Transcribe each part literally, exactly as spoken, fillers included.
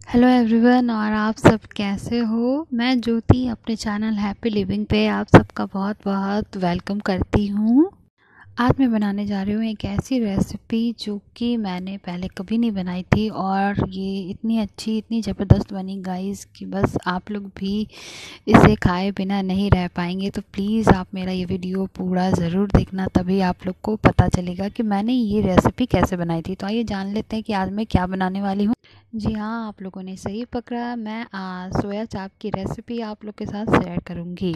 Hello everyone, और आप सब कैसे हो। मैं ज्योति अपने चैनल हैप्पी लिविंग पे आप सबका बहुत बहुत वेलकम करती हूँ। आज मैं बनाने जा रही हूँ एक ऐसी रेसिपी जो कि मैंने पहले कभी नहीं बनाई थी, और ये इतनी अच्छी इतनी ज़बरदस्त बनी गाइस कि बस आप लोग भी इसे खाए बिना नहीं रह पाएंगे। तो प्लीज़ आप मेरा ये वीडियो पूरा ज़रूर देखना, तभी आप लोग को पता चलेगा कि मैंने ये रेसिपी कैसे बनाई थी। तो आइए जान लेते हैं कि आज मैं क्या बनाने वाली हूँ। जी हाँ, आप लोगों ने सही पकड़ा। मैं आज सोया चाप की रेसिपी आप लोग के साथ शेयर करूँगी।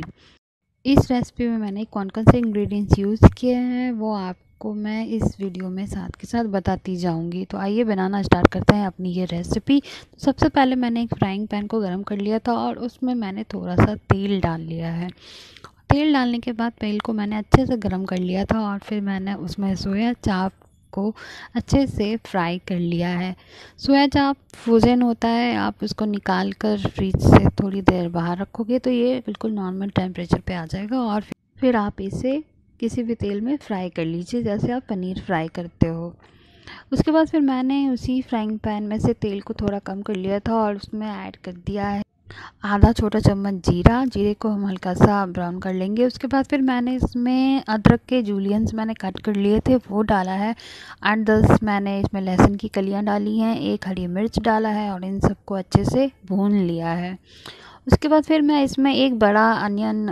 इस रेसिपी में मैंने कौन कौन से इंग्रेडिएंट्स यूज़ किए हैं वो आपको मैं इस वीडियो में साथ के साथ बताती जाऊंगी। तो आइए बनाना स्टार्ट करते हैं अपनी ये रेसिपी। तो सबसे पहले मैंने एक फ्राइंग पैन को गर्म कर लिया था और उसमें मैंने थोड़ा सा तेल डाल लिया है। तेल डालने के बाद तेल को मैंने अच्छे से गर्म कर लिया था और फिर मैंने उसमें सोया चाप को अच्छे से फ्राई कर लिया है। सोया चाप फ्रोज़न होता है, आप उसको निकाल कर फ्रिज से थोड़ी देर बाहर रखोगे तो ये बिल्कुल नॉर्मल टेम्परेचर पे आ जाएगा। और फिर आप इसे किसी भी तेल में फ्राई कर लीजिए जैसे आप पनीर फ्राई करते हो। उसके बाद फिर मैंने उसी फ्राइंग पैन में से तेल को थोड़ा कम कर लिया था और उसमें ऐड कर दिया है आधा छोटा चम्मच जीरा। जीरे को हम हल्का सा ब्राउन कर लेंगे। उसके बाद फिर मैंने इसमें अदरक के जूलियंस मैंने कट कर लिए थे वो डाला है। आठ दस मैंने इसमें लहसुन की कलियां डाली हैं, एक हरी मिर्च डाला है और इन सबको अच्छे से भून लिया है। उसके बाद फिर मैं इसमें एक बड़ा अनियन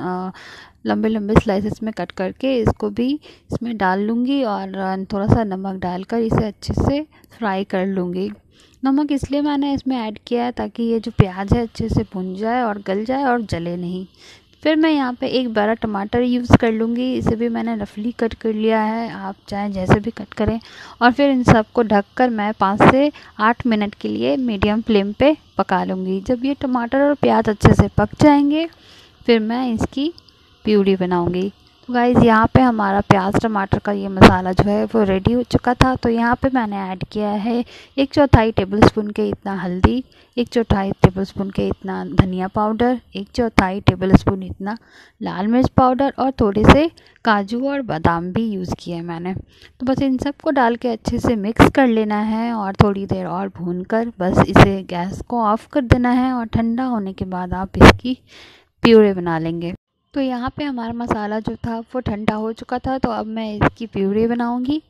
लंबे लंबे स्लाइसेस में कट करके इसको भी इसमें डाल लूँगी और थोड़ा सा नमक डालकर इसे अच्छे से फ्राई कर लूँगी। नमक इसलिए मैंने इसमें ऐड किया है ताकि ये जो प्याज है अच्छे से भुन जाए और गल जाए और जले नहीं। फिर मैं यहाँ पे एक बड़ा टमाटर यूज़ कर लूँगी, इसे भी मैंने रफली कट कर लिया है, आप चाहे जैसे भी कट करें। और फिर इन सबको ढककर मैं पाँच से आठ मिनट के लिए मीडियम फ्लेम पे पका लूँगी। जब ये टमाटर और प्याज अच्छे से पक जाएंगे फिर मैं इसकी प्यूरी बनाऊँगी। तो गाइज़ यहाँ पे हमारा प्याज टमाटर का ये मसाला जो है वो रेडी हो चुका था। तो यहाँ पे मैंने ऐड किया है एक चौथाई टेबल स्पून के इतना हल्दी, एक चौथाई टेबल स्पून के इतना धनिया पाउडर, एक चौथाई टेबल स्पून इतना लाल मिर्च पाउडर और थोड़े से काजू और बादाम भी यूज़ किए हैं मैंने। तो बस इन सब को डाल के अच्छे से मिक्स कर लेना है और थोड़ी देर और भून कर बस इसे गैस को ऑफ कर देना है और ठंडा होने के बाद आप इसकी प्यूरी बना लेंगे। तो यहाँ पे हमारा मसाला जो था वो ठंडा हो चुका था, तो अब मैं इसकी प्यूरी बनाऊंगी।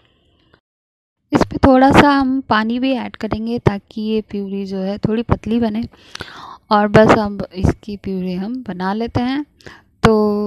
इस पे थोड़ा सा हम पानी भी ऐड करेंगे ताकि ये प्यूरी जो है थोड़ी पतली बने। और बस अब इसकी प्यूरी हम बना लेते हैं। तो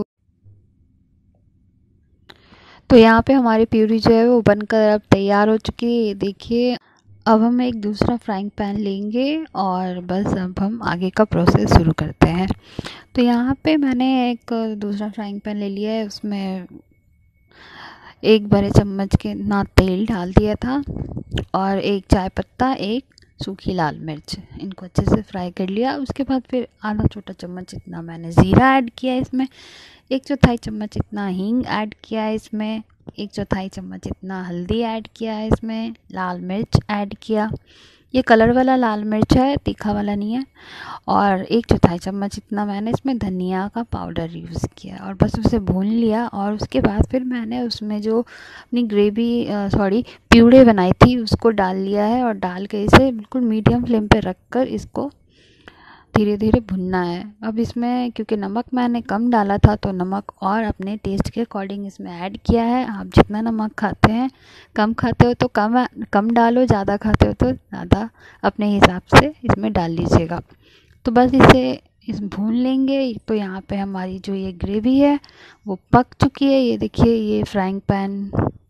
तो यहाँ पे हमारी प्यूरी जो है वो बनकर अब तैयार हो चुकी है, ये देखिए। अब हम एक दूसरा फ्राइंग पैन लेंगे और बस अब हम आगे का प्रोसेस शुरू करते हैं। तो यहाँ पे मैंने एक दूसरा फ्राइंग पैन ले लिया है, उसमें एक बड़े चम्मच के ना तेल डाल दिया था और एक चाय पत्ता, एक सूखी लाल मिर्च, इनको अच्छे से फ्राई कर लिया। उसके बाद फिर आधा छोटा चम्मच इतना मैंने ज़ीरा ऐड किया इसमें, एक चौथाई चम्मच इतना हींग ऐड किया है इसमें, एक चौथाई चम्मच इतना हल्दी ऐड किया है इसमें, लाल मिर्च ऐड किया, ये कलर वाला लाल मिर्च है, तीखा वाला नहीं है। और एक चौथाई चम्मच इतना मैंने इसमें धनिया का पाउडर यूज़ किया और बस उसे भून लिया। और उसके बाद फिर मैंने उसमें जो अपनी ग्रेवी सॉरी प्यूरी बनाई थी उसको डाल लिया है और डाल के इसे बिल्कुल मीडियम फ्लेम पे रख कर इसको धीरे धीरे भुनना है। अब इसमें क्योंकि नमक मैंने कम डाला था तो नमक और अपने टेस्ट के अकॉर्डिंग इसमें ऐड किया है। आप जितना नमक खाते हैं, कम खाते हो तो कम कम डालो, ज़्यादा खाते हो तो ज़्यादा अपने हिसाब से इसमें डाल लीजिएगा। तो बस इसे इस भून लेंगे। तो यहाँ पे हमारी जो ये ग्रेवी है वो पक चुकी है, ये देखिए ये फ्राइंग पैन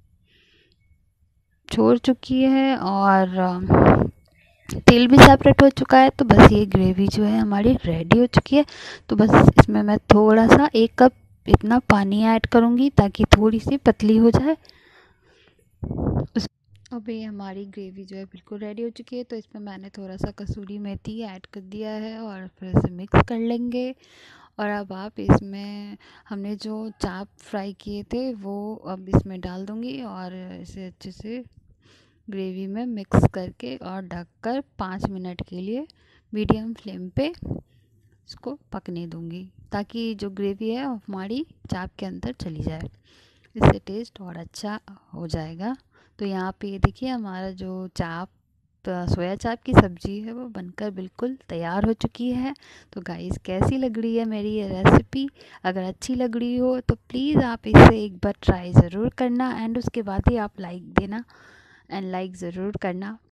छोड़ चुकी है और तेल भी सेपरेट हो चुका है। तो बस ये ग्रेवी जो है हमारी रेडी हो चुकी है। तो बस इसमें मैं थोड़ा सा एक कप इतना पानी ऐड करूँगी ताकि थोड़ी सी पतली हो जाए। उस अब ये हमारी ग्रेवी जो है बिल्कुल रेडी हो चुकी है। तो इसमें मैंने थोड़ा सा कसूरी मेथी ऐड कर दिया है और फिर इसे मिक्स कर लेंगे। और अब आप इसमें हमने जो चाप फ्राई किए थे वो अब इसमें डाल दूँगी और इसे अच्छे से ग्रेवी में मिक्स करके और ढककर पाँच मिनट के लिए मीडियम फ्लेम पे इसको पकने दूंगी ताकि जो ग्रेवी है वो हमारी चाप के अंदर चली जाए, इससे टेस्ट और अच्छा हो जाएगा। तो यहाँ पे ये देखिए हमारा जो चाप सोया चाप की सब्ज़ी है वो बनकर बिल्कुल तैयार हो चुकी है। तो गाइस कैसी लग रही है मेरी ये रेसिपी? अगर अच्छी लग रही हो तो प्लीज़ आप इसे एक बार ट्राई ज़रूर करना एंड उसके बाद ही आप लाइक देना एंड लाइक ज़रूर करना।